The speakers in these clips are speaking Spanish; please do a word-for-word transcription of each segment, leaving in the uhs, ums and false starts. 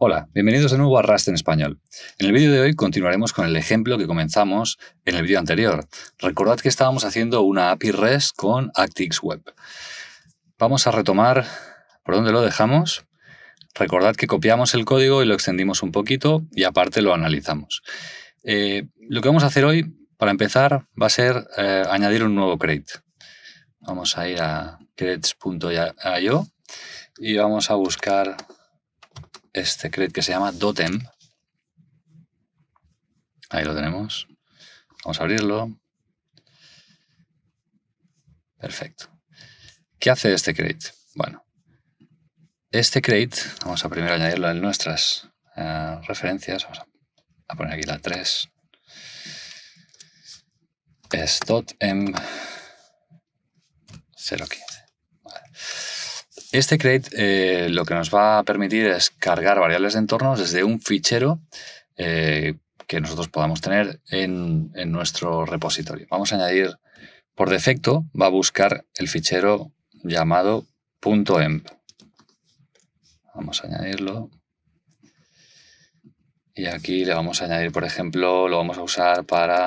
Hola, bienvenidos de nuevo a Rust en español. En el vídeo de hoy continuaremos con el ejemplo que comenzamos en el vídeo anterior. Recordad que estábamos haciendo una A P I REST con ActiveX Web. Vamos a retomar por donde lo dejamos. Recordad que copiamos el código y lo extendimos un poquito y aparte lo analizamos. Eh, lo que vamos a hacer hoy, para empezar, va a ser eh, añadir un nuevo crate. Vamos a ir a crates punto i o y vamos a buscar este crate que se llama .env. Ahí lo tenemos. Vamos a abrirlo. Perfecto. ¿Qué hace este crate? Bueno, este crate, vamos a primero añadirlo en nuestras uh, referencias. Vamos a, a poner aquí la tres. Es .env cero quince. Vale. Este crate eh, lo que nos va a permitir es cargar variables de entornos desde un fichero eh, que nosotros podamos tener en, en nuestro repositorio. Vamos a añadir, por defecto, va a buscar el fichero llamado .env. Vamos a añadirlo. Y aquí le vamos a añadir, por ejemplo, lo vamos a usar para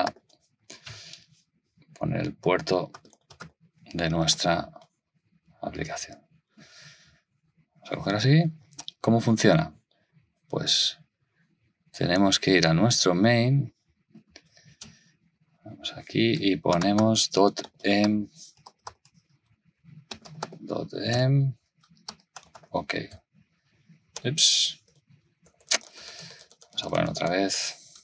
poner el puerto de nuestra aplicación. Vamos a coger así. ¿Cómo funciona? Pues tenemos que ir a nuestro main. Vamos aquí y ponemos .env. .env. Ok. Ups. Vamos a poner otra vez.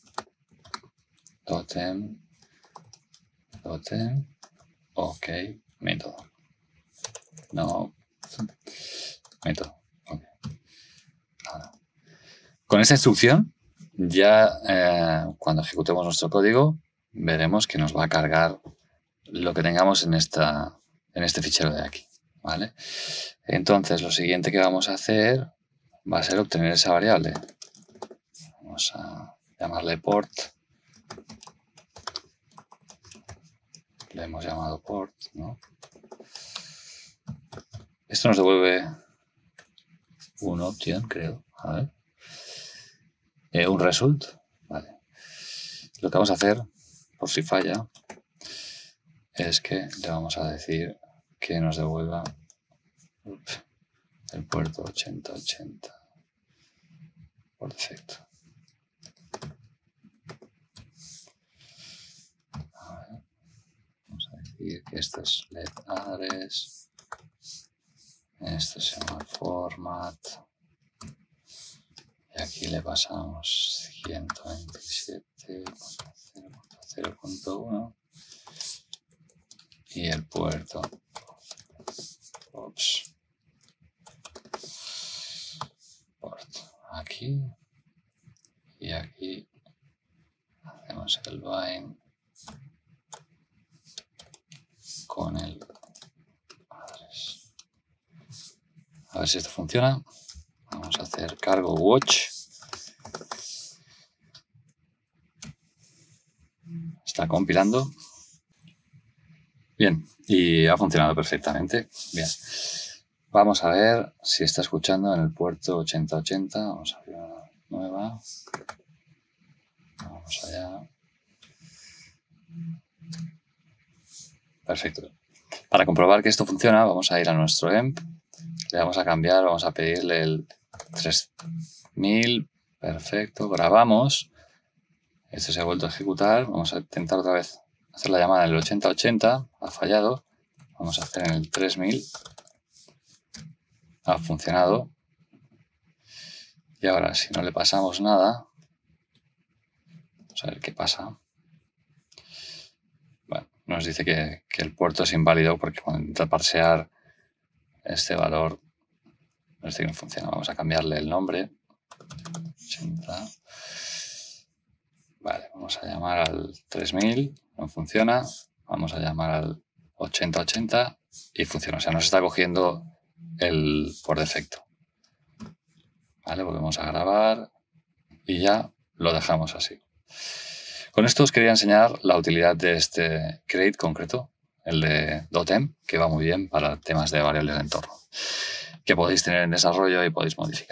.env. .env. Ok. Método. No. Método. Okay. Ahora. Con esta instrucción, ya eh, cuando ejecutemos nuestro código, veremos que nos va a cargar lo que tengamos en, esta, en este fichero de aquí. ¿Vale? Entonces, lo siguiente que vamos a hacer va a ser obtener esa variable. Vamos a llamarle port. Le hemos llamado port, ¿no? Esto nos devuelve una opción, creo. A ver. Eh, un result. Vale. Lo que vamos a hacer, por si falla, es que le vamos a decir que nos devuelva ups, el puerto ochenta ochenta por defecto. A ver. Vamos a decir que esto es let address. Esto se llama format. Y aquí le pasamos ciento veintisiete punto cero punto cero punto uno y el puerto. Ups. Port. Aquí y aquí hacemos el bind con el address. A ver si esto funciona. Vamos a hacer cargo watch. Está compilando. Bien, y ha funcionado perfectamente. Bien. Vamos a ver si está escuchando en el puerto ochenta ochenta. Vamos a abrir una nueva. Vamos allá. Perfecto. Para comprobar que esto funciona, vamos a ir a nuestro env. Le vamos a cambiar, vamos a pedirle el tres mil. Perfecto. Grabamos. Esto se ha vuelto a ejecutar. Vamos a intentar otra vez hacer la llamada en el ochenta ochenta. Ha fallado. Vamos a hacer en el tres mil. Ha funcionado. Y ahora, si no le pasamos nada, vamos a ver qué pasa. Bueno, nos dice que, que el puerto es inválido porque cuando intenta parsear este valor, nos dice que no funciona. Vamos a cambiarle el nombre. ochenta. Vale, vamos a llamar al tres mil. No funciona. Vamos a llamar al ochenta ochenta y funciona. O sea, nos está cogiendo el por defecto. Vale, volvemos a grabar y ya lo dejamos así. Con esto os quería enseñar la utilidad de este crate concreto, el de .env, que va muy bien para temas de variables de entorno, que podéis tener en desarrollo y podéis modificar.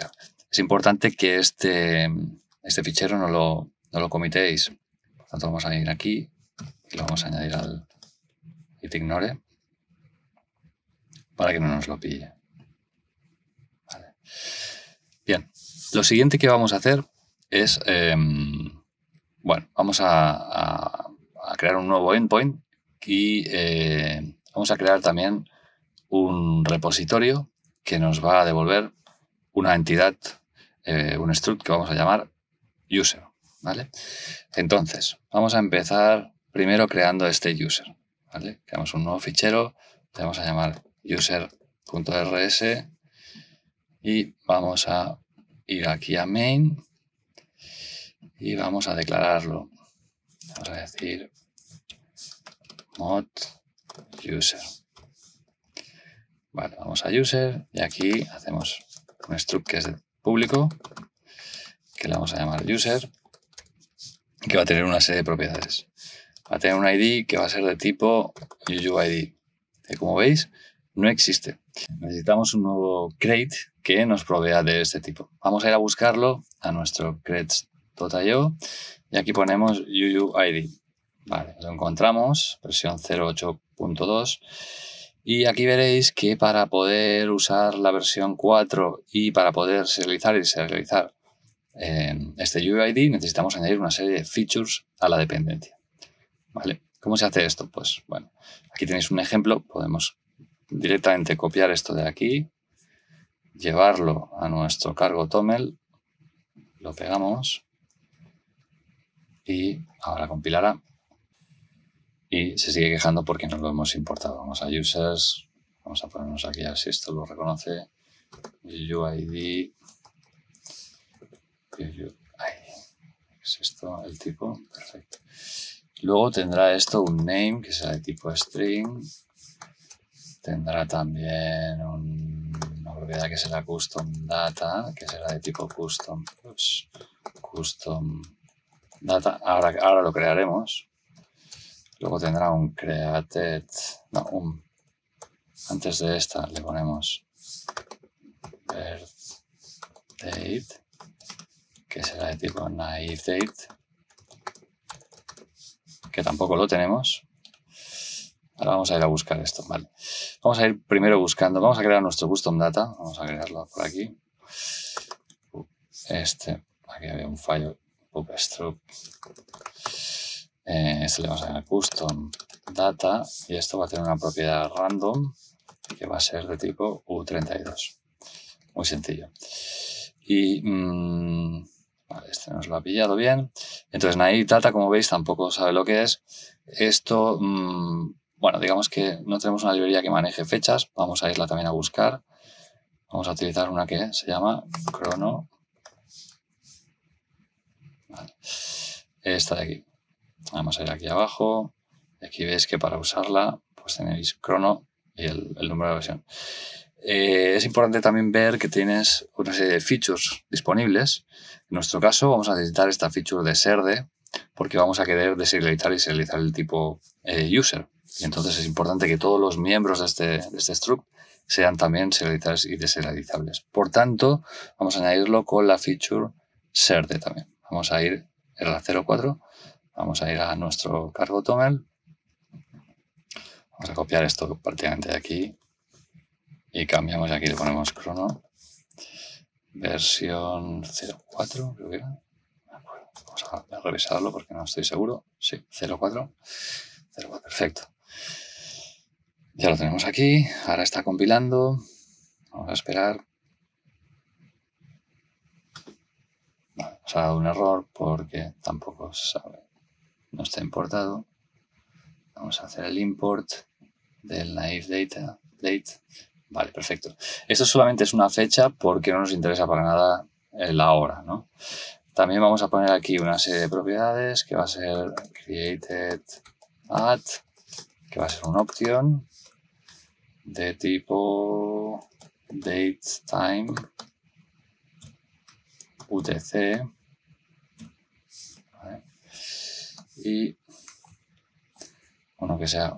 Es importante que este, este fichero no lo, no lo comitéis. Por tanto, vamos a ir aquí y lo vamos a añadir al ignore para que no nos lo pille. Vale. Bien, lo siguiente que vamos a hacer es, eh, bueno, vamos a, a, a crear un nuevo endpoint y eh, vamos a crear también un repositorio que nos va a devolver una entidad, eh, un struct que vamos a llamar user, ¿vale? Entonces, vamos a empezar primero creando este user, ¿vale? Creamos un nuevo fichero, le vamos a llamar user.rs y vamos a ir aquí a main y vamos a declararlo. Vamos a decir mod user. Vale, vamos a user y aquí hacemos un struct que es público, que le vamos a llamar user, que va a tener una serie de propiedades. Va a tener un I D que va a ser de tipo U U I D, que como veis no existe. Necesitamos un nuevo crate que nos provea de este tipo. Vamos a ir a buscarlo a nuestro crates punto i o y aquí ponemos U U I D. Vale, lo encontramos, versión cero ocho punto dos. Y aquí veréis que para poder usar la versión cuatro y para poder serializar y serializar eh, este U U I D necesitamos añadir una serie de features a la dependencia. ¿Vale? ¿Cómo se hace esto? Pues bueno, aquí tenéis un ejemplo. Podemos directamente copiar esto de aquí, llevarlo a nuestro cargo toml, lo pegamos y ahora compilará. Y se sigue quejando porque no lo hemos importado. Vamos a users, vamos a ponernos aquí a ver si esto lo reconoce. U U I D. U U I D. ¿Qué es esto? El tipo. Perfecto. Luego tendrá esto un name que será de tipo string. Tendrá también un, una propiedad que será custom data, que será de tipo custom. Ups, custom data. Ahora, ahora lo crearemos. Luego tendrá un created, no, un, antes de esta le ponemos birth date, que será de tipo naive date, que tampoco lo tenemos. Ahora vamos a ir a buscar esto, vale. Vamos a ir primero buscando, vamos a crear nuestro custom data, vamos a crearlo por aquí. Este, aquí había un fallo, bootstrap. Eh, este le vamos a llamar custom data y esto va a tener una propiedad random que va a ser de tipo U treinta y dos. Muy sencillo. Y mmm, vale, este nos lo ha pillado bien. Entonces naive data, como veis, tampoco sabe lo que es. Esto, mmm, bueno, digamos que no tenemos una librería que maneje fechas. Vamos a irla también a buscar. Vamos a utilizar una que se llama chrono. Vale. Esta de aquí. Vamos a ir aquí abajo. Y aquí veis que para usarla, pues tenéis chrono y el, el número de versión. Eh, es importante también ver que tienes una serie de features disponibles. En nuestro caso vamos a necesitar esta feature de serde porque vamos a querer deserializar y serializar el tipo eh, user. Y entonces es importante que todos los miembros de este, de este struct sean también serializables y deserializables. Por tanto, vamos a añadirlo con la feature serde también. Vamos a ir a la cero cuatro. Vamos a ir a nuestro cargo toml. Vamos a copiar esto prácticamente de aquí. Y cambiamos aquí, le ponemos chrono. Versión cero cuatro, creo que era. Vamos a revisarlo porque no estoy seguro. Sí, cero cuatro. cero cuatro, perfecto. Ya lo tenemos aquí. Ahora está compilando. Vamos a esperar. Vale, nos ha dado un error porque tampoco se sabe. No está importado. Vamos a hacer el import del naive data. Date. Vale, perfecto. Esto solamente es una fecha porque no nos interesa para nada la hora, ¿no? También vamos a poner aquí una serie de propiedades que va a ser created at, que va a ser un option de tipo date time utc, ¿vale? Y uno que sea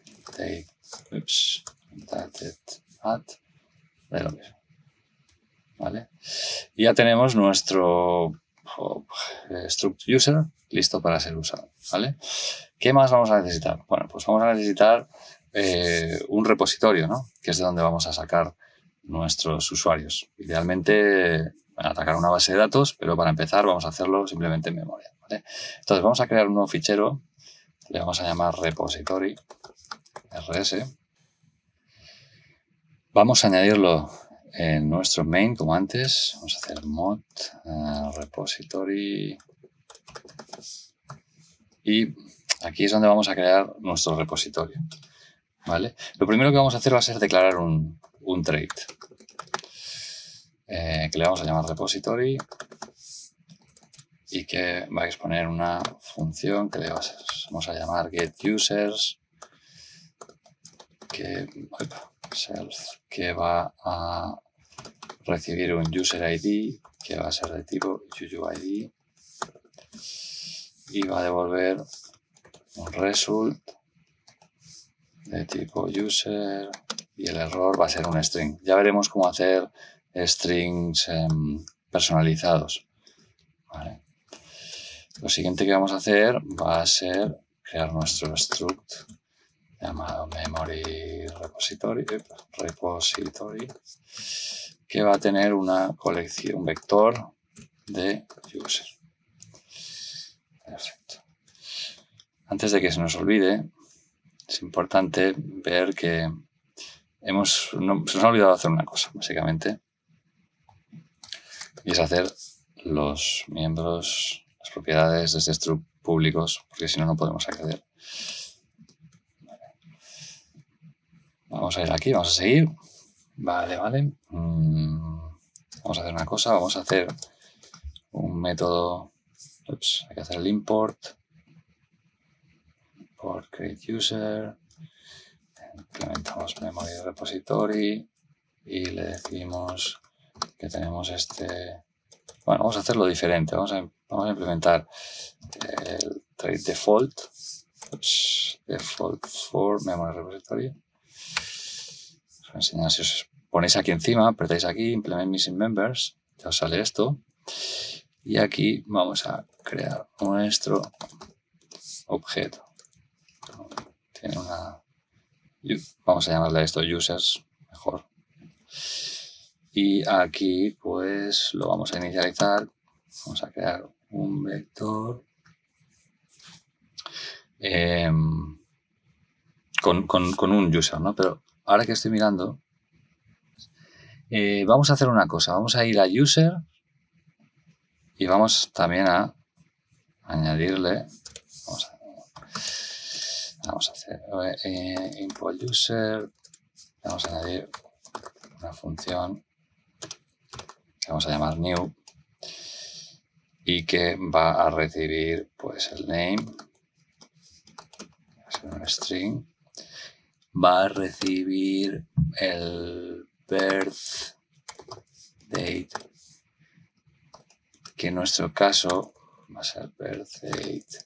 date, ups, dated at, de lo mismo. ¿vale? Y ya tenemos nuestro oh, struct user listo para ser usado, ¿vale? ¿Qué más vamos a necesitar? Bueno, pues vamos a necesitar eh, un repositorio, ¿no? Que es de donde vamos a sacar nuestros usuarios. Idealmente van a atacar una base de datos, pero para empezar vamos a hacerlo simplemente en memoria, ¿vale? Entonces vamos a crear un nuevo fichero, le vamos a llamar repository, rs. Vamos a añadirlo en nuestro main, como antes. Vamos a hacer mod uh, repository. Y aquí es donde vamos a crear nuestro repositorio, ¿vale? Lo primero que vamos a hacer va a ser declarar un, un trait, eh, que le vamos a llamar repository y que va a exponer una función que le vamos a llamar getUsers, que, self, que va a recibir un user I D que va a ser de tipo U U I D y va a devolver un result de tipo user y el error va a ser un string. Ya veremos cómo hacer strings eh, personalizados, ¿vale? Lo siguiente que vamos a hacer va a ser crear nuestro struct llamado memory repository, repository que va a tener una colección, un vector de user. Perfecto. Antes de que se nos olvide, es importante ver que hemos, no, se nos ha olvidado hacer una cosa, básicamente, y es hacer los miembros, las propiedades de este struct públicos, porque si no, no podemos acceder. Vamos a ir aquí, vamos a seguir. Vale, vale. Mm, vamos a hacer una cosa, vamos a hacer un método. Ups, hay que hacer el import. Import create user. Implementamos memory repository y le decimos que tenemos este. Bueno, vamos a hacerlo diferente. Vamos a, vamos a implementar el trait default. Ups, default for memory repository. Os voy a enseñar, si os ponéis aquí encima, apretáis aquí, implement missing members, ya os sale esto. Y aquí vamos a crear nuestro objeto. Tiene una... Vamos a llamarle a esto users, mejor. Y aquí pues lo vamos a inicializar. Vamos a crear un vector eh, con, con, con un user, ¿no? Pero ahora que estoy mirando, eh, vamos a hacer una cosa. Vamos a ir a user y vamos también a añadirle, vamos a, vamos a hacer eh, import user, vamos a añadir una función que vamos a llamar new y que va a recibir pues el name, va a ser un string, va a recibir el birth date, que en nuestro caso va a ser birth date,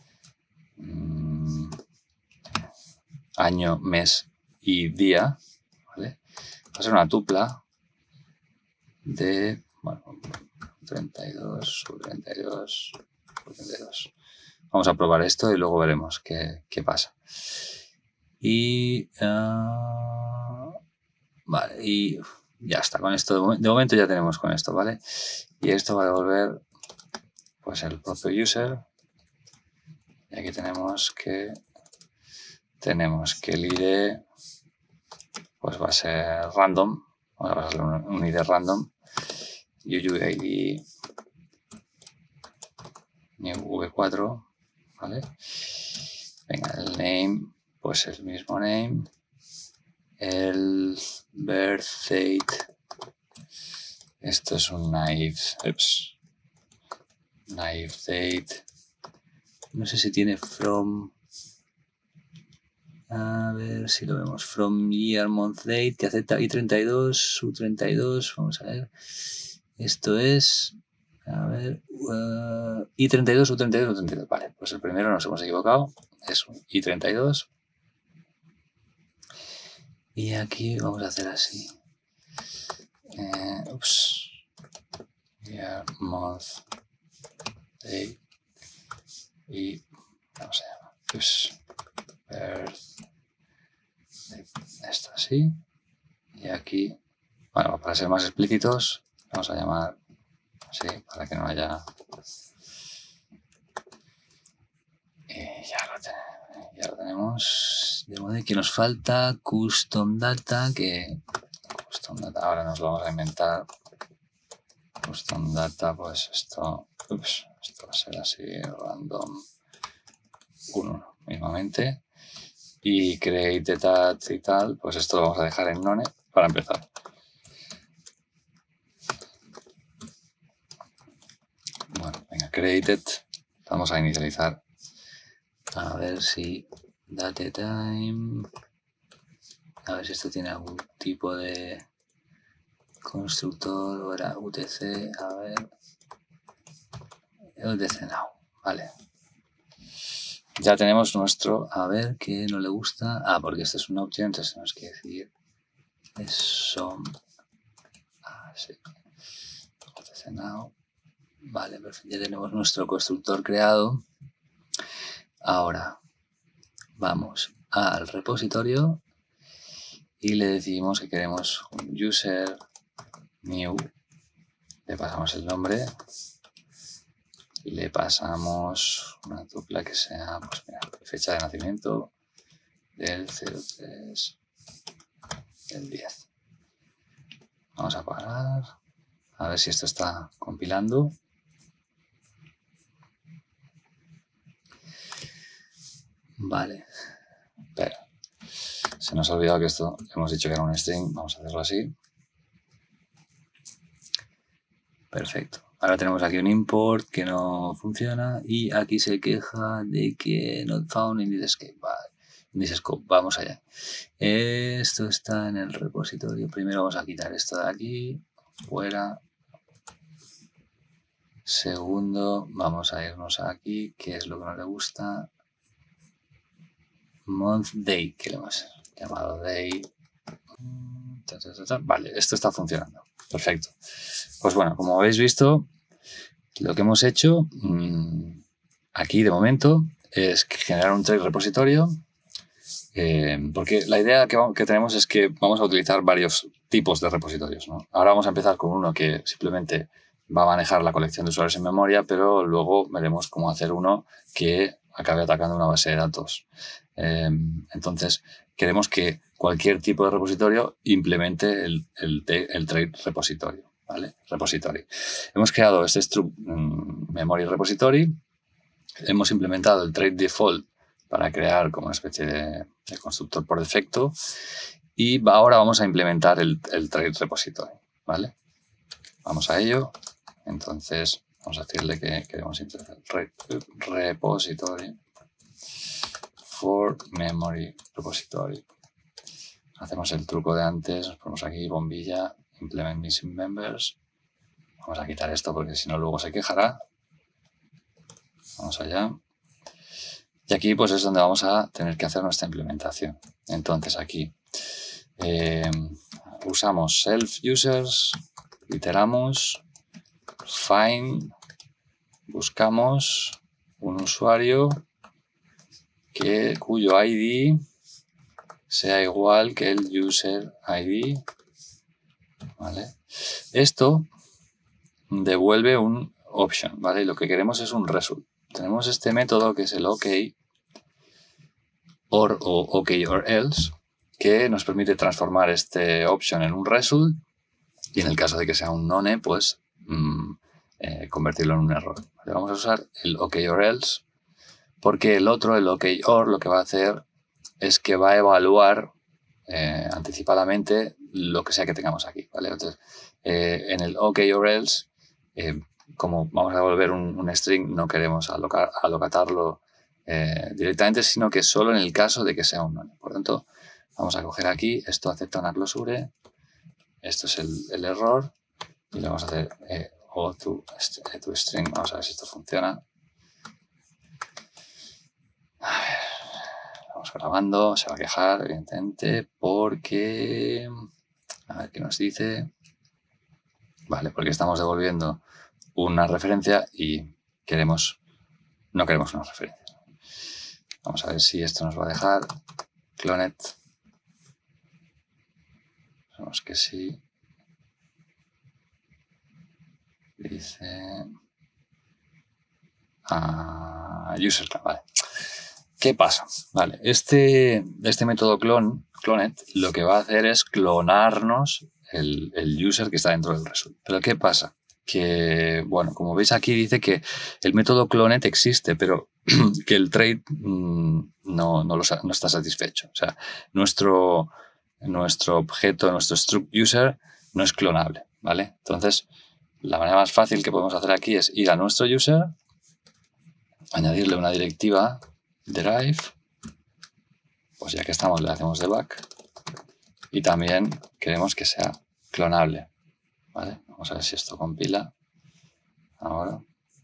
mmm, año, mes y día, ¿vale? Va a ser una tupla de, bueno, treinta y dos, treinta y dos, treinta y dos. Vamos a probar esto y luego veremos qué, qué pasa. Y, uh, vale, y ya está, con esto, de momento, de momento ya tenemos con esto, ¿vale? Y esto va a devolver pues el propio user. Y aquí tenemos que tenemos que el I D pues va a ser random, va a ser un, un I D random, U U I D new v cuatro, ¿vale? Venga, el name, pues el mismo name, el birth date, esto es un naive, ups, naive date, no sé si tiene from, a ver si lo vemos, from year, month, date, que acepta I treinta y dos, U treinta y dos, vamos a ver, esto es, a ver, uh, I treinta y dos, U treinta y dos, U treinta y dos, vale, pues el primero nos hemos equivocado, es un I treinta y dos, y aquí vamos a hacer así, eh, ups, year, month, day y vamos a llamar pues, birth, esto así, y aquí, bueno, para ser más explícitos, vamos a llamar así, para que no haya... Y ya lo tenemos, ya lo tenemos, de modo que nos falta custom data, que custom data, ahora nos lo vamos a inventar, custom data, pues esto, ups, esto va a ser así, random, uno mismamente, y create data y tal, pues esto lo vamos a dejar en none para empezar. Bueno, venga, created, vamos a inicializar, a ver si date time, a ver si esto tiene algún tipo de constructor o era U T C, a ver, U T C now, vale. Ya tenemos nuestro, a ver, que no le gusta, ah, porque esto es un option, entonces tenemos que decir eso, ah, sí, U T C now, vale, perfecto, ya tenemos nuestro constructor creado. Ahora vamos al repositorio y le decimos que queremos un user new, le pasamos el nombre, le pasamos una tupla que sea, pues mira, fecha de nacimiento del cero tres del diez. Vamos a parar, a ver si esto está compilando. Vale, pero se nos ha olvidado que esto hemos dicho que era un string, vamos a hacerlo así. Perfecto. Ahora tenemos aquí un import que no funciona y aquí se queja de que not found in this scope. Vale. In this scope. Vamos allá. Esto está en el repositorio. Primero vamos a quitar esto de aquí, fuera. Segundo, vamos a irnos aquí, que es lo que no le gusta. Month day, que le hemos llamado day. Vale, esto está funcionando. Perfecto. Pues bueno, como habéis visto, lo que hemos hecho mmm, aquí de momento es generar un trade repositorio, eh, porque la idea que, que tenemos es que vamos a utilizar varios tipos de repositorios, ¿no? Ahora vamos a empezar con uno que simplemente va a manejar la colección de usuarios en memoria, pero luego veremos cómo hacer uno que acabe atacando una base de datos. Eh, entonces, queremos que cualquier tipo de repositorio implemente el, el, el trade repositorio, ¿vale? Repository. Hemos creado este struct um, memory repository, hemos implementado el trade default para crear como una especie de, de constructor por defecto y ahora vamos a implementar el, el trade repository, ¿vale? Vamos a ello. Entonces, vamos a decirle que queremos implementar el repository for memory repository. Hacemos el truco de antes, nos ponemos aquí bombilla, implement missing members. Vamos a quitar esto porque si no luego se quejará. Vamos allá. Y aquí pues es donde vamos a tener que hacer nuestra implementación. Entonces aquí eh, usamos self users, iteramos, find, buscamos un usuario que, cuyo I D sea igual que el user I D, ¿vale? Esto devuelve un option, ¿vale? Y lo que queremos es un result. Tenemos este método que es el OK or o OK or else, que nos permite transformar este option en un result y en el caso de que sea un none, pues mmm, eh, convertirlo en un error. ¿Vale? Vamos a usar el OK or else porque el otro, el OK or, lo que va a hacer es que va a evaluar eh, anticipadamente lo que sea que tengamos aquí, ¿vale? Entonces, eh, en el OK or else, eh, como vamos a devolver un, un string, no queremos alocar, alocatarlo eh, directamente, sino que solo en el caso de que sea un none. Por lo tanto, vamos a coger aquí, esto acepta una closure, esto es el, el error, y le vamos a hacer eh, o to, to string, vamos a ver si esto funciona. A ver, vamos grabando, se va a quejar, evidentemente, porque... A ver qué nos dice. ¿vale? Porque estamos devolviendo una referencia y queremos, no queremos una referencia. Vamos a ver si esto nos va a dejar. Cloned. Sabemos que sí. Dice... Uh, user clone, vale. ¿Qué pasa? Vale, este, este método clone, cloned lo que va a hacer es clonarnos el, el user que está dentro del result. Pero ¿qué pasa? Que, bueno, como veis aquí dice que el método cloned existe, pero que el trait mmm, no, no, lo, no está satisfecho. O sea, nuestro, nuestro objeto, nuestro struct user no es clonable, ¿vale? Entonces, la manera más fácil que podemos hacer aquí es ir a nuestro user, añadirle una directiva derive, pues ya que estamos le hacemos debug y también queremos que sea clonable, ¿vale? Vamos a ver si esto compila ahora.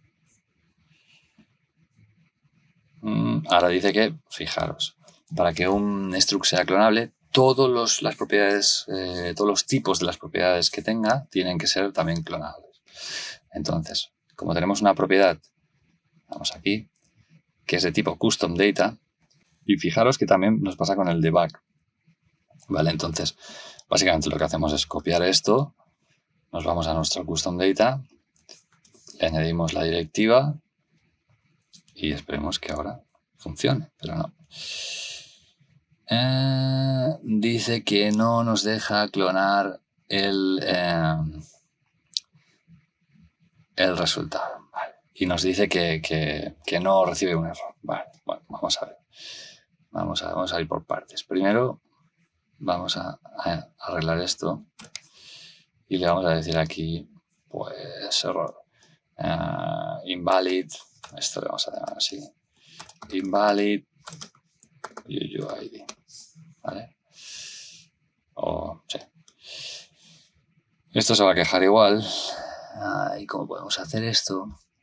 Mm, ahora dice que, fijaros, para que un struct sea clonable, todos los, las propiedades, eh, todos los tipos de las propiedades que tenga tienen que ser también clonables. Entonces, como tenemos una propiedad, vamos aquí, que es de tipo custom data, y fijaros que también nos pasa con el debug, ¿vale? Entonces, básicamente lo que hacemos es copiar esto, nos vamos a nuestro custom data, le añadimos la directiva y esperemos que ahora funcione, pero no. Eh, dice que no nos deja clonar el, eh, el resultado, ¿vale? Y nos dice que, que, que no recibe un error. Vale, bueno, vamos a ver. Vamos a, vamos a ir por partes. Primero vamos a, a arreglar esto y le vamos a decir aquí, pues, error. Uh, invalid, esto le vamos a llamar así. Invalid U U I D. ¿Vale? O, sí. Esto se va a quejar igual. Ah, ¿y cómo podemos hacer esto?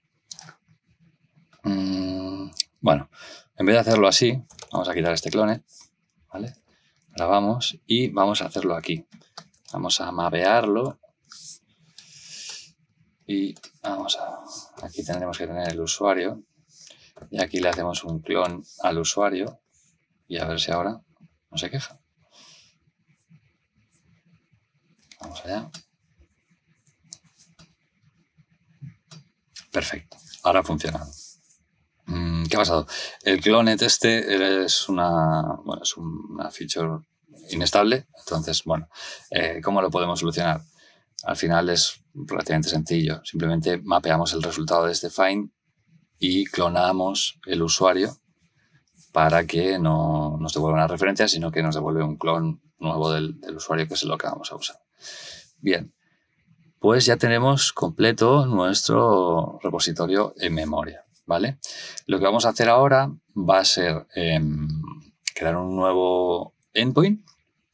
Mm, bueno, en vez de hacerlo así, vamos a quitar este clone, ¿vale? Grabamos y vamos a hacerlo aquí. Vamos a mapearlo y vamos a... Aquí tendremos que tener el usuario y aquí le hacemos un clon al usuario y a ver si ahora no se queja. Vamos allá. Perfecto, ahora funciona. ¿Qué ha pasado? El cloned este es una, bueno, es una feature inestable, entonces, bueno, eh, ¿cómo lo podemos solucionar? Al final es relativamente sencillo, simplemente mapeamos el resultado de este find y clonamos el usuario para que no nos devuelva una referencia, sino que nos devuelve un clon nuevo del, del usuario, que es lo que vamos a usar. Bien, pues ya tenemos completo nuestro repositorio en memoria, ¿vale? Lo que vamos a hacer ahora va a ser eh, crear un nuevo endpoint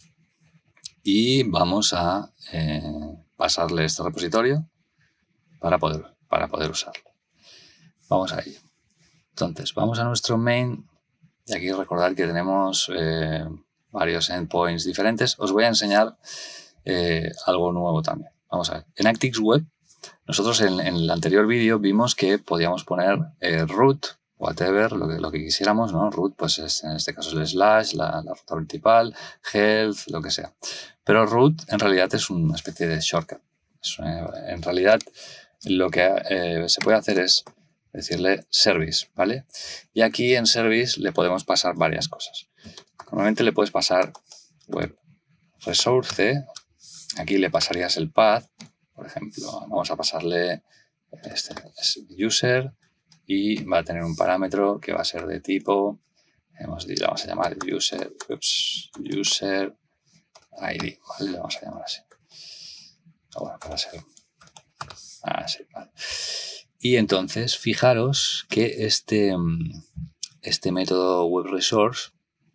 y vamos a eh, pasarle este repositorio para poder, para poder usarlo. Vamos a ello. Entonces, vamos a nuestro main y aquí recordar que tenemos eh, varios endpoints diferentes. Os voy a enseñar eh, algo nuevo también. Vamos a ver. En ActiveX nosotros en, en el anterior vídeo vimos que podíamos poner eh, root, whatever, lo que, lo que quisiéramos, ¿no? Root, pues es, en este caso el slash, la, la ruta principal, health, lo que sea. Pero root en realidad es una especie de shortcut. Es, eh, en realidad lo que eh, se puede hacer es decirle service, ¿vale? Y aquí en service le podemos pasar varias cosas. Normalmente le puedes pasar web resource, aquí le pasarías el path. Por ejemplo, vamos a pasarle este user y va a tener un parámetro que va a ser de tipo, hemos dicho, vamos a llamar user, ups, user I D, ¿vale? Le vamos a llamar así. Bueno, para ser así, ¿vale? Y entonces, fijaros que este, este método WebResource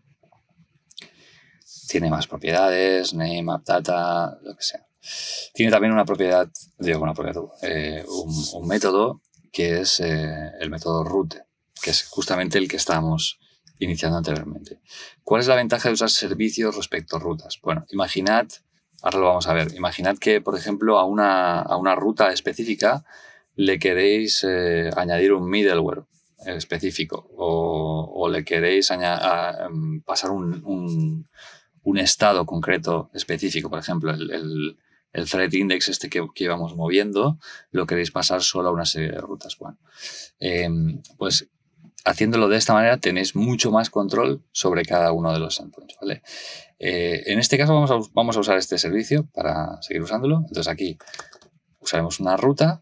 tiene más propiedades, name, appdata, lo que sea. Tiene también una propiedad, digo una propiedad, eh, un, un método que es eh, el método root, que es justamente el que estábamos iniciando anteriormente. ¿Cuál es la ventaja de usar servicios respecto a rutas? Bueno, imaginad Ahora lo vamos a ver. Imaginad que, por ejemplo, a una, a una ruta específica le queréis eh, añadir un middleware específico o, o le queréis a, um, pasar un, un, un estado concreto específico. Por ejemplo, el, el, el thread index este que, que íbamos moviendo lo queréis pasar solo a una serie de rutas. Bueno, eh, pues haciéndolo de esta manera tenéis mucho más control sobre cada uno de los endpoints, ¿vale? Eh, en este caso vamos a, vamos a usar este servicio para seguir usándolo. Entonces aquí usaremos una ruta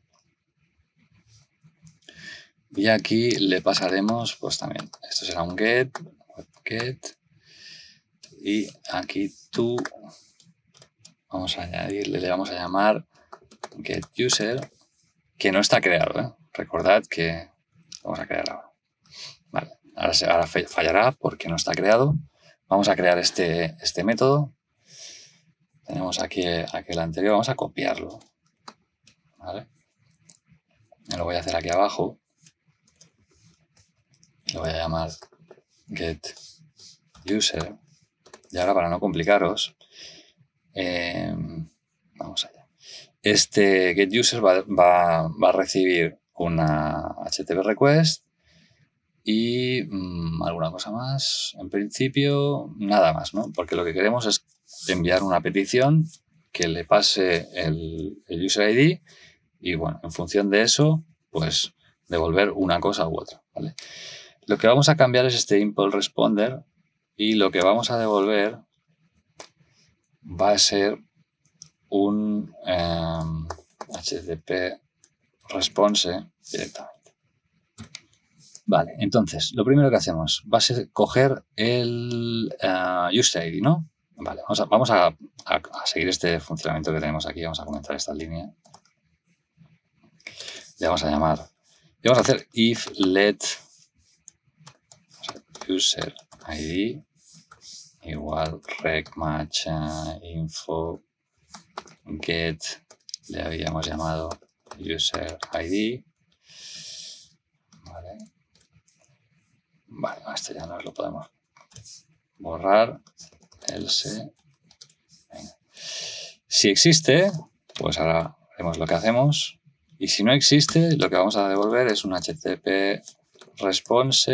y aquí le pasaremos pues también, esto será un get, get y aquí tú vamos a añadirle, le vamos a llamar get user, que no está creado, ¿eh? Recordad que vamos a crear ahora. Vale, ahora, ahora fallará porque no está creado. Vamos a crear este, este método. Tenemos aquí aquel anterior, vamos a copiarlo. ¿Vale? Me lo voy a hacer aquí abajo. Lo voy a llamar get user. Y ahora, para no complicaros, eh, vamos allá. Este get user va, va, va a recibir una H T T P request y mmm, alguna cosa más. En principio, nada más, ¿no? Porque lo que queremos es enviar una petición que le pase el, el user I D y, bueno, en función de eso, pues devolver una cosa u otra, ¿vale? Lo que vamos a cambiar es este impulse responder y lo que vamos a devolver va a ser un um, H T T P response directamente. Vale, entonces, lo primero que hacemos va a ser coger el uh, user I D, ¿no? Vale, vamos, a, vamos a, a, a seguir este funcionamiento que tenemos aquí. Vamos a comentar esta línea. Le vamos a llamar, y vamos a hacer if let user I D igual rec match uh, info get, le habíamos llamado user I D. Vale. Vale, esto ya nos lo podemos borrar. Else. Venga. Si existe, pues ahora haremos lo que hacemos. Y si no existe, lo que vamos a devolver es un H T T P response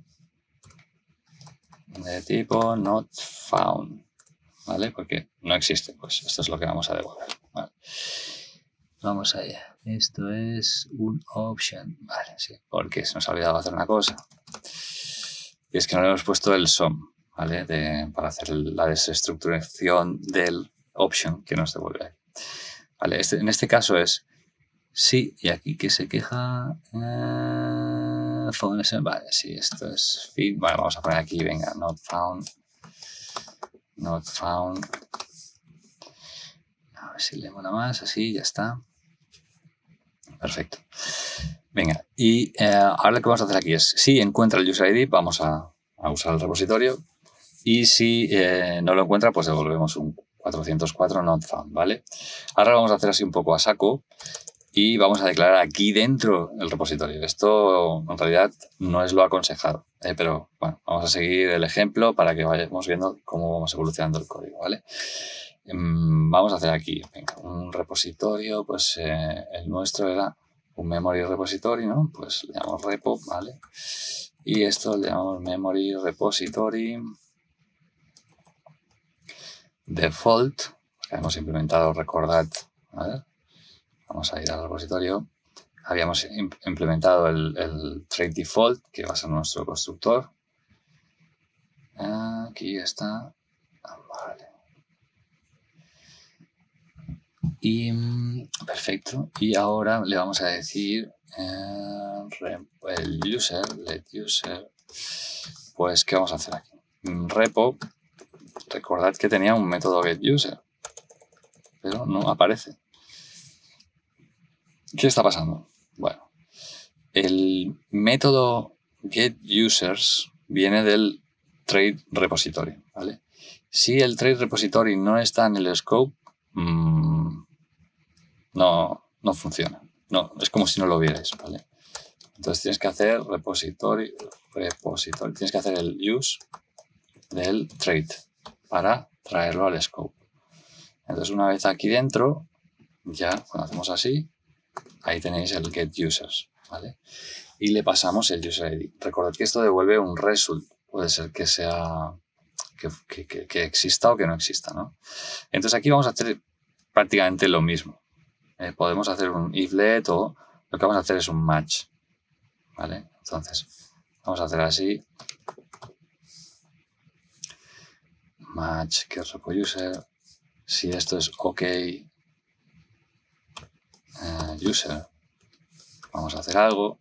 de tipo not found. ¿Vale? Porque no existe. Pues esto es lo que vamos a devolver. Vale. Vamos allá. Esto es un option. Vale, sí. Porque se nos ha olvidado hacer una cosa. Y es que no le hemos puesto el sum, ¿vale? De, para hacer la desestructuración del option que nos devuelve. Vale, este, en este caso es sí, y aquí que se queja. Uh, found, vale, sí, esto es fin. Vale, vamos a poner aquí, venga, not found. Not found. A ver si le mola más, así, ya está. Perfecto. Venga, y eh, ahora lo que vamos a hacer aquí es, si encuentra el user I D, vamos a, a usar el repositorio, y si eh, no lo encuentra, pues devolvemos un cuatrocientos cuatro not found, ¿vale? Ahora vamos a hacer así un poco a saco y vamos a declarar aquí dentro el repositorio. Esto en realidad no es lo aconsejado, ¿eh? Pero bueno, vamos a seguir el ejemplo para que vayamos viendo cómo vamos evolucionando el código, ¿vale? Vamos a hacer aquí, venga, un repositorio, pues eh, el nuestro era un memory repository, ¿no? Pues le llamamos repo, ¿vale? Y esto le llamamos memory repository default, que hemos implementado, recordad, ¿vale? Vamos a ir al repositorio. Habíamos implementado el, el trait default, que va a ser nuestro constructor. Aquí está, vale. Y perfecto. Y ahora le vamos a decir eh, el user, let user, pues ¿qué vamos a hacer aquí? Repo, recordad que tenía un método getUser, pero no aparece. ¿Qué está pasando? Bueno, el método getUsers viene del trait repository, ¿vale? Si el trait repository no está en el scope, mmm, no, no funciona. No, es como si no lo vierais, ¿vale? Entonces tienes que hacer repository, repository, tienes que hacer el use del trait para traerlo al scope. Entonces, una vez aquí dentro, ya cuando hacemos así, ahí tenéis el get users, ¿vale? Y le pasamos el user I D. Recordad que esto devuelve un result. Puede ser que sea que, que, que exista o que no exista, ¿no? Entonces aquí vamos a hacer prácticamente lo mismo. Eh, podemos hacer un if-let o lo que vamos a hacer es un match, ¿vale? Entonces vamos a hacer así. Match get repo user. Si esto es OK uh, user, vamos a hacer algo.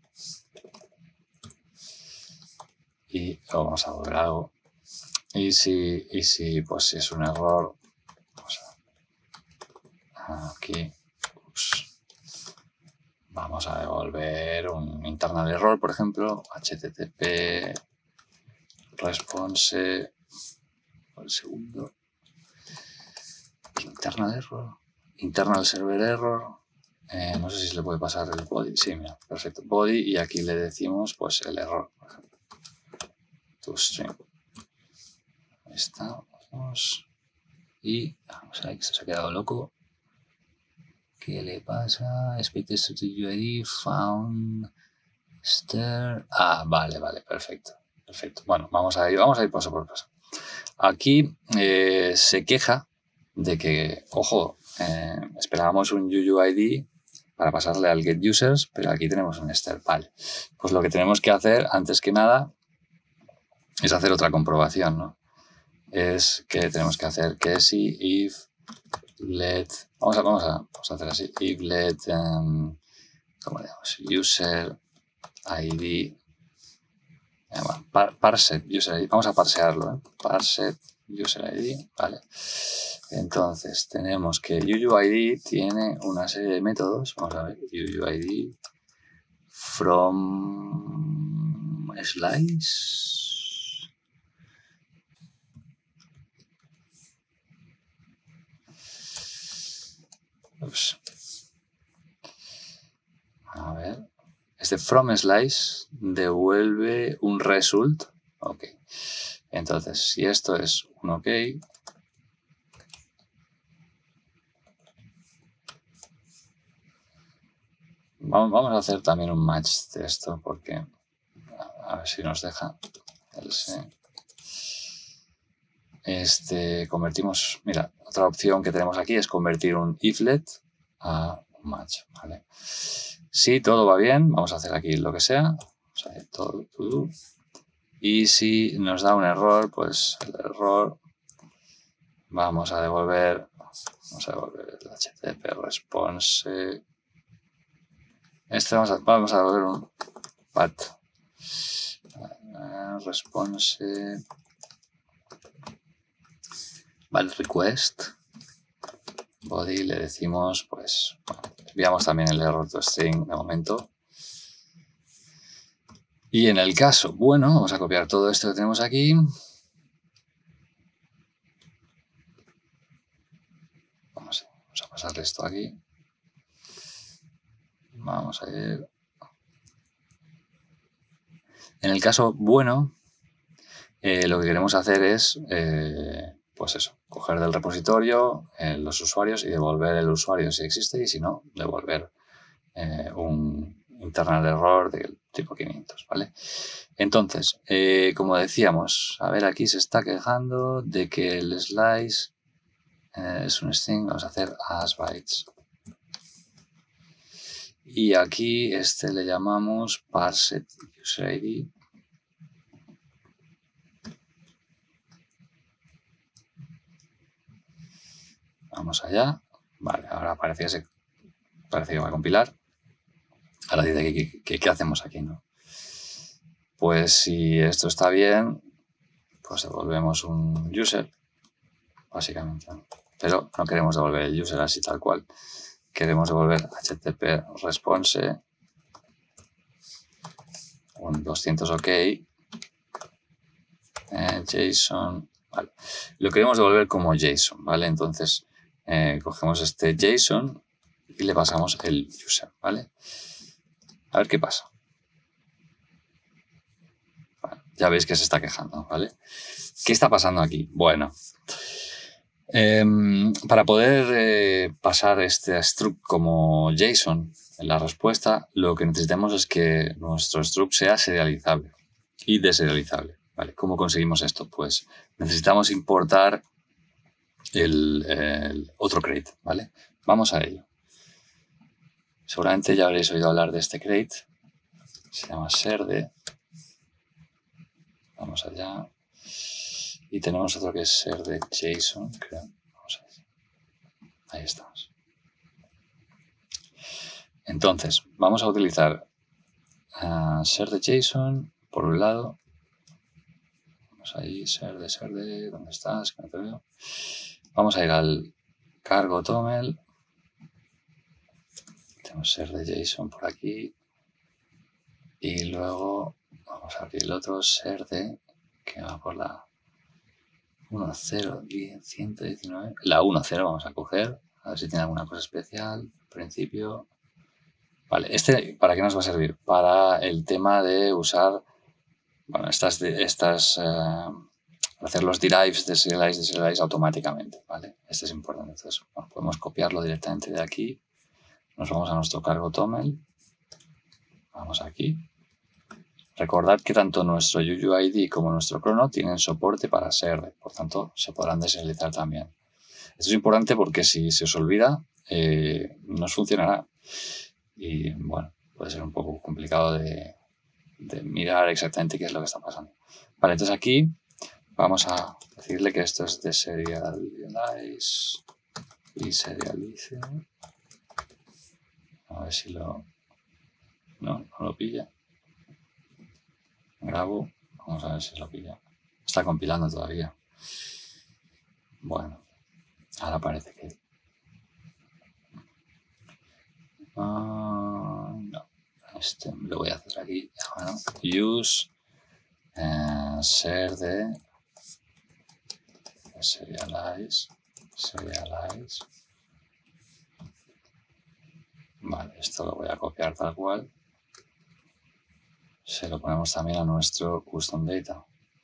Y lo vamos a volver algo. Y si, y si pues si es un error, vamos a, aquí, ups, vamos a devolver un internal error, por ejemplo, http response, el segundo, internal error, internal server error, eh, no sé si se le puede pasar el body, sí, mira, perfecto, body, y aquí le decimos pues el error, por ejemplo, to string. Ahí está, vamos. Y vamos a ver que se ha quedado loco. ¿Qué le pasa? Expected to U I D found stir. Ah, vale, vale, perfecto. Perfecto. Bueno, vamos a ir, vamos a ir paso por paso. Aquí eh, se queja de que, ojo, eh, esperábamos un U U I D para pasarle al get users, pero aquí tenemos un stir. Vale. Pues lo que tenemos que hacer, antes que nada, es hacer otra comprobación, ¿no? Es que tenemos que hacer que si, if, let, vamos a, vamos a, vamos a hacer así, if, let, um, ¿cómo le llamamos? User I D, bueno, par, parset user I D, vamos a parsearlo, ¿eh? Parset user I D, vale. Entonces tenemos que U U I D tiene una serie de métodos, vamos a ver, U U I D from slice. Ups. A ver. Este from slice devuelve un result. Ok. Entonces, si esto es un ok, vamos, vamos a hacer también un match de esto porque a ver si nos deja el sí. Este, convertimos, mira, otra opción que tenemos aquí es convertir un if-let a un match, ¿vale? Si todo va bien, vamos a hacer aquí lo que sea, vamos a hacer todo, todo. Y si nos da un error, pues el error vamos a devolver, vamos a devolver el H T T P response. Este vamos a, vamos a devolver un pat response. Vale, request, body, le decimos, pues, bueno, enviamos también el error to string de momento. Y en el caso, bueno, vamos a copiar todo esto que tenemos aquí. Vamos, vamos a pasarle esto aquí. Vamos a ir. En el caso bueno, eh, lo que queremos hacer es, eh, pues eso, coger del repositorio eh, los usuarios y devolver el usuario si existe y si no, devolver eh, un internal error del tipo quinientos, ¿vale? Entonces, eh, como decíamos, a ver, aquí se está quejando de que el slice eh, es un string, vamos a hacer as bytes. Y aquí este le llamamos parset user I D. Vamos allá. Vale, ahora parece que, se, parece que va a compilar. Ahora dice que, que, ¿qué hacemos aquí, no? Pues si esto está bien, pues devolvemos un user, básicamente, ¿no? Pero no queremos devolver el user así tal cual. Queremos devolver H T T P response, un doscientos OK, eh, JSON, vale. Lo queremos devolver como JSON, ¿vale? Entonces eh, cogemos este JSON y le pasamos el user, ¿vale? A ver qué pasa. Vale, ya veis que se está quejando, ¿vale? ¿Qué está pasando aquí? Bueno, Eh, para poder eh, pasar este struct como JSON en la respuesta, lo que necesitamos es que nuestro struct sea serializable y deserializable. ¿Vale? ¿Cómo conseguimos esto? Pues necesitamos importar el, el otro crate. ¿Vale? Vamos a ello. Seguramente ya habréis oído hablar de este crate. Se llama serde. Vamos allá. Y tenemos otro que es serde JSON, creo. Vamos a ver. Ahí estamos. Entonces, vamos a utilizar uh, serde JSON por un lado. Vamos ahí, serde, serde, ¿dónde estás? Que no te veo. Vamos a ir al cargo toml. Tenemos serde JSON por aquí. Y luego vamos a abrir el otro serde que va por la uno cero ciento diecinueve. La uno cero vamos a coger. A ver si tiene alguna cosa especial. Al principio. Vale, este, ¿para qué nos va a servir? Para el tema de usar, bueno, estas, estas, uh, hacer los derives de serialize, de serialize automáticamente, ¿vale? Este es importante. Entonces, bueno, podemos copiarlo directamente de aquí. Nos vamos a nuestro cargo toml. Vamos aquí. Recordad que tanto nuestro U U I D como nuestro crono tienen soporte para serde, por tanto, se podrán deserializar también. Esto es importante porque si se os olvida, eh, no os funcionará. Y bueno, puede ser un poco complicado de, de mirar exactamente qué es lo que está pasando. Vale, entonces aquí vamos a decirle que esto es de serialize y serialice. A ver si lo... No, no lo pilla. Grabo, vamos a ver si lo pilla. Está compilando todavía. Bueno, ahora parece que... Uh, no, este lo voy a hacer aquí. Bueno, use uh, serde serialize serialize. Vale, esto lo voy a copiar tal cual. Se lo ponemos también a nuestro custom data.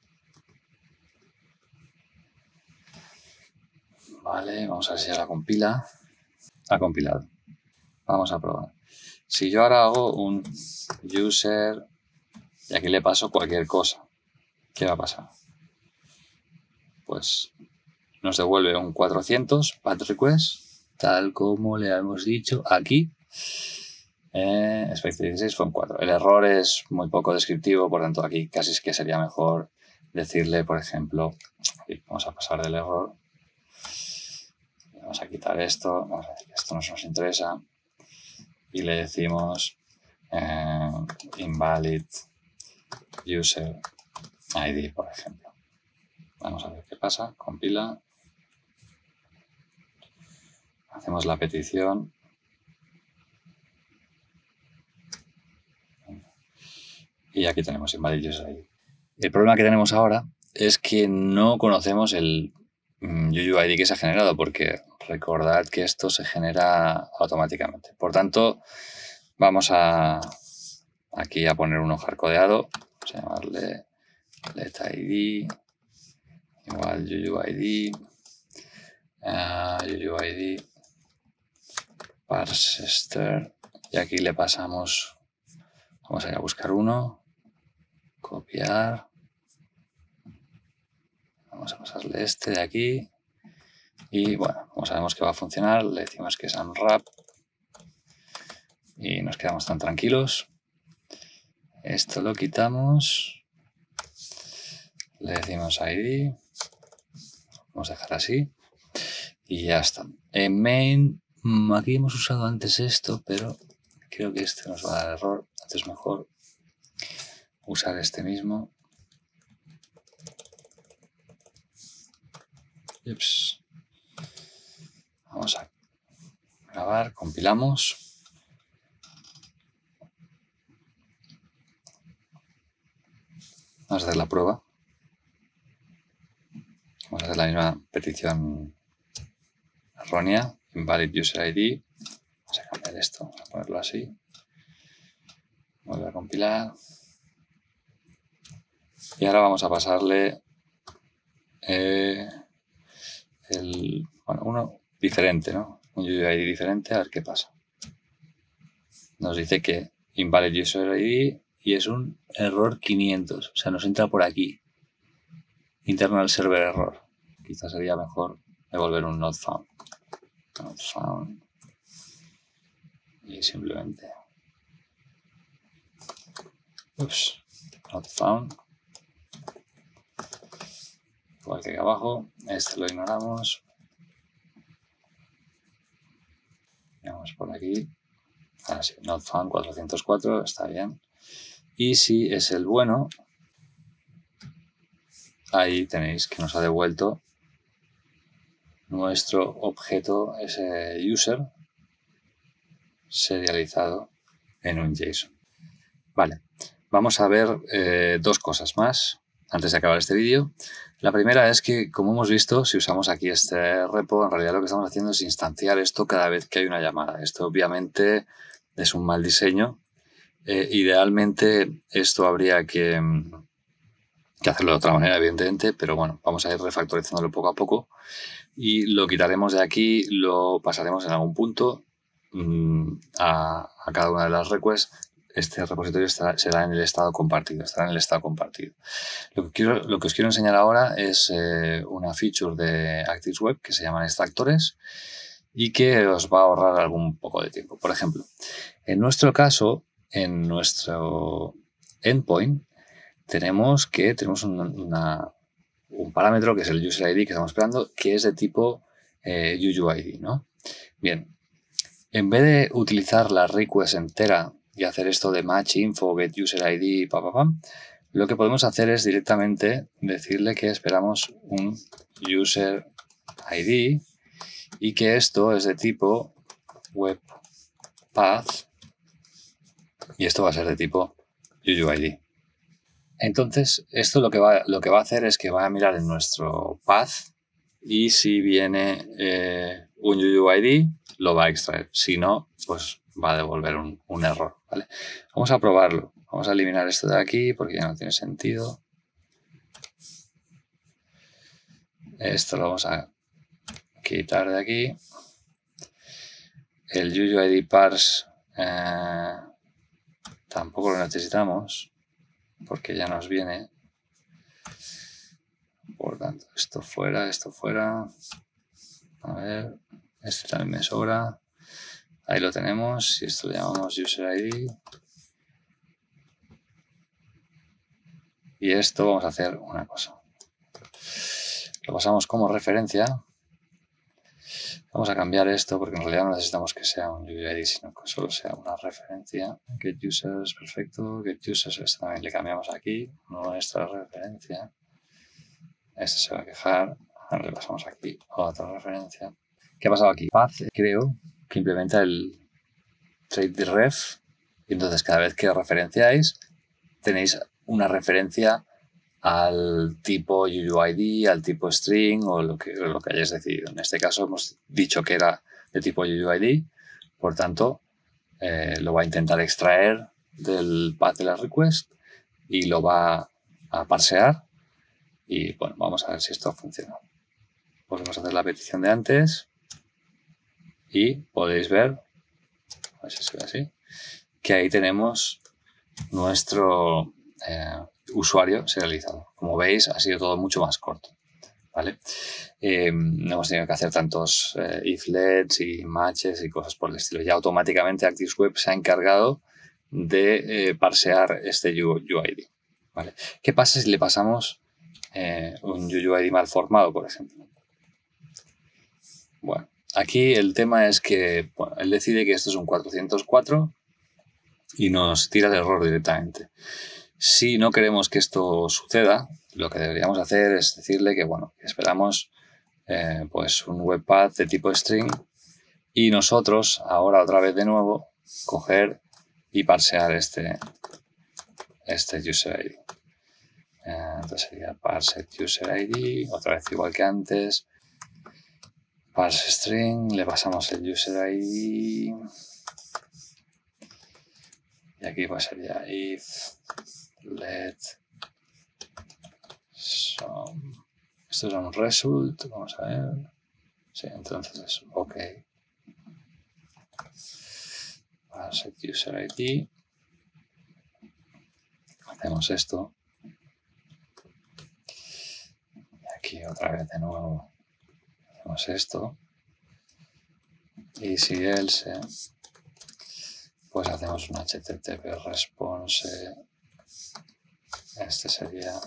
Vale, vamos a ver si ya la compila. Ha compilado. Vamos a probar. Si yo ahora hago un user y aquí le paso cualquier cosa, ¿qué va a pasar? Pues nos devuelve un cuatrocientos pat request, tal como le hemos dicho aquí. Eh, expected dieciséis fue un cuatro. El error es muy poco descriptivo, por tanto aquí casi es que sería mejor decirle, por ejemplo, aquí vamos a pasar del error. Vamos a quitar esto, vamos a decir que esto no nos interesa. Y le decimos eh, invalid user I D, por ejemplo. Vamos a ver qué pasa. Compila. Hacemos la petición. Y aquí tenemos invalid user I D. El problema que tenemos ahora es que no conocemos el U U I D que se ha generado, porque recordad que esto se genera automáticamente. Por tanto, vamos a aquí a poner uno hardcodeado. Vamos a llamarle let I D igual U U I D uh, U U I D parse str y aquí le pasamos, vamos a ir a buscar uno, copiar, vamos a pasarle este de aquí y bueno, como sabemos que va a funcionar, le decimos que es unwrap y nos quedamos tan tranquilos. Esto lo quitamos, le decimos I D, vamos a dejar así y ya está. En main, aquí hemos usado antes esto, pero creo que este nos va a dar error, entonces es mejor usar este mismo. Ups. Vamos a grabar, compilamos. Vamos a hacer la prueba. Vamos a hacer la misma petición errónea. Invalid user I D. Vamos a cambiar esto, vamos a ponerlo así. Vuelve a compilar. Y ahora vamos a pasarle eh, el, bueno, uno diferente, ¿no? Un U U I D diferente, a ver qué pasa. Nos dice que invalid user I D y es un error quinientos, o sea, nos entra por aquí. Internal server error. Quizás sería mejor devolver un not found. Not found. Y simplemente. Ups. Not found. Igual que aquí abajo. Este lo ignoramos. Vamos por aquí. Ah, sí. Not found cuatrocientos cuatro. Está bien. Y si es el bueno, ahí tenéis que nos ha devuelto nuestro objeto, ese user, serializado en un JSON. Vale, vamos a ver eh, dos cosas más antes de acabar este vídeo. La primera es que, como hemos visto, si usamos aquí este repo, en realidad lo que estamos haciendo es instanciar esto cada vez que hay una llamada. Esto obviamente es un mal diseño. Eh, idealmente esto habría que, que hacerlo de otra manera, evidentemente, pero bueno, vamos a ir refactorizándolo poco a poco. Y lo quitaremos de aquí, lo pasaremos en algún punto mmm, a, a cada una de las requests. Este repositorio estará, será en el estado compartido, estará en el estado compartido. Lo que, quiero, lo que os quiero enseñar ahora es eh, una feature de ActiveWeb que se llaman extractores y que os va a ahorrar algún poco de tiempo. Por ejemplo, en nuestro caso, en nuestro endpoint, tenemos que tenemos una, una un parámetro que es el user I D que estamos esperando, que es de tipo eh, U U I D, ¿no? Bien, en vez de utilizar la request entera y hacer esto de match info, get user I D, pa, pa, pa, lo que podemos hacer es directamente decirle que esperamos un user I D y que esto es de tipo web path y esto va a ser de tipo U U I D. Entonces, esto lo que, va, lo que va a hacer es que va a mirar en nuestro path y si viene eh, un U U I D, lo va a extraer. Si no, pues va a devolver un, un error, ¿vale? Vamos a probarlo. Vamos a eliminar esto de aquí porque ya no tiene sentido. Esto lo vamos a quitar de aquí. El U U I D parse eh, tampoco lo necesitamos porque ya nos viene. Por tanto, esto fuera, esto fuera. A ver, este también me sobra. Ahí lo tenemos. Y esto le llamamos user I D. Y esto vamos a hacer una cosa. Lo pasamos como referencia. Vamos a cambiar esto porque en realidad no necesitamos que sea un U U I D, sino que solo sea una referencia. Get users, perfecto. Get users, esto también le cambiamos aquí. Nuestra referencia. Este se va a quejar. Ahora le pasamos aquí otra referencia. ¿Qué ha pasado aquí? Path, creo que implementa el trade ref. Y entonces cada vez que referenciáis tenéis una referencia al tipo U U I D, al tipo string o lo que, lo que hayáis decidido. En este caso hemos dicho que era de tipo U U I D, por tanto eh, lo va a intentar extraer del path de la request y lo va a parsear y bueno, vamos a ver si esto funciona. Podemos hacer la petición de antes y podéis ver, a ver si se ve así, que ahí tenemos nuestro eh, usuario serializado. Como veis, ha sido todo mucho más corto, ¿vale? Eh, no hemos tenido que hacer tantos eh, iflets y matches y cosas por el estilo. Ya automáticamente ActiveWeb se ha encargado de eh, parsear este U I D, ¿vale? ¿Qué pasa si le pasamos eh, un U U I D mal formado, por ejemplo? Bueno, aquí el tema es que bueno, él decide que esto es un cuatrocientos cuatro y nos tira el error directamente. Si no queremos que esto suceda, lo que deberíamos hacer es decirle que, bueno, que esperamos eh, pues un webpath de tipo string y nosotros, ahora otra vez de nuevo, coger y parsear este, este user I D. Eh, entonces sería parse user I D, otra vez igual que antes. Parse string, le pasamos el user I D. Y aquí pues sería if let some. Esto es un result, vamos a ver. Sí, entonces es OK. Set user I D. Hacemos esto. Y aquí otra vez de nuevo. Hacemos esto. Y si else, pues hacemos un H T T P response. Este sería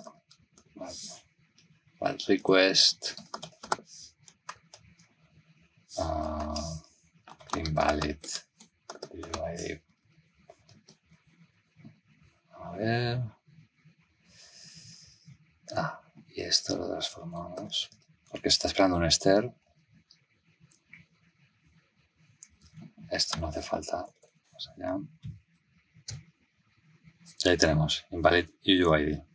Bad request. Uh, invalid. A ver. Ah, y esto lo transformamos. Porque está esperando un ester. Esto no hace falta. Vamos allá. Y ahí tenemos invalid U I D.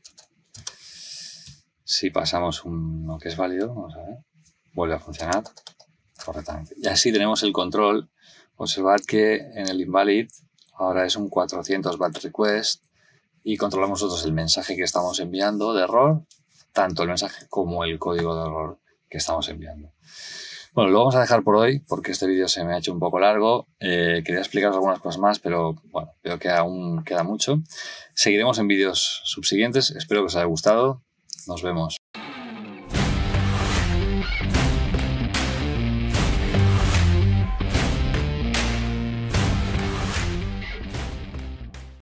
Si pasamos uno que es válido, vamos a ver, vuelve a funcionar correctamente. Y así tenemos el control. Observad que en el invalid ahora es un cuatrocientos bad request y controlamos nosotros el mensaje que estamos enviando de error, tanto el mensaje como el código de error que estamos enviando. Bueno, lo vamos a dejar por hoy porque este vídeo se me ha hecho un poco largo. Eh, quería explicaros algunas cosas más, pero bueno, veo que aún queda mucho. Seguiremos en vídeos subsiguientes. Espero que os haya gustado. Nos vemos.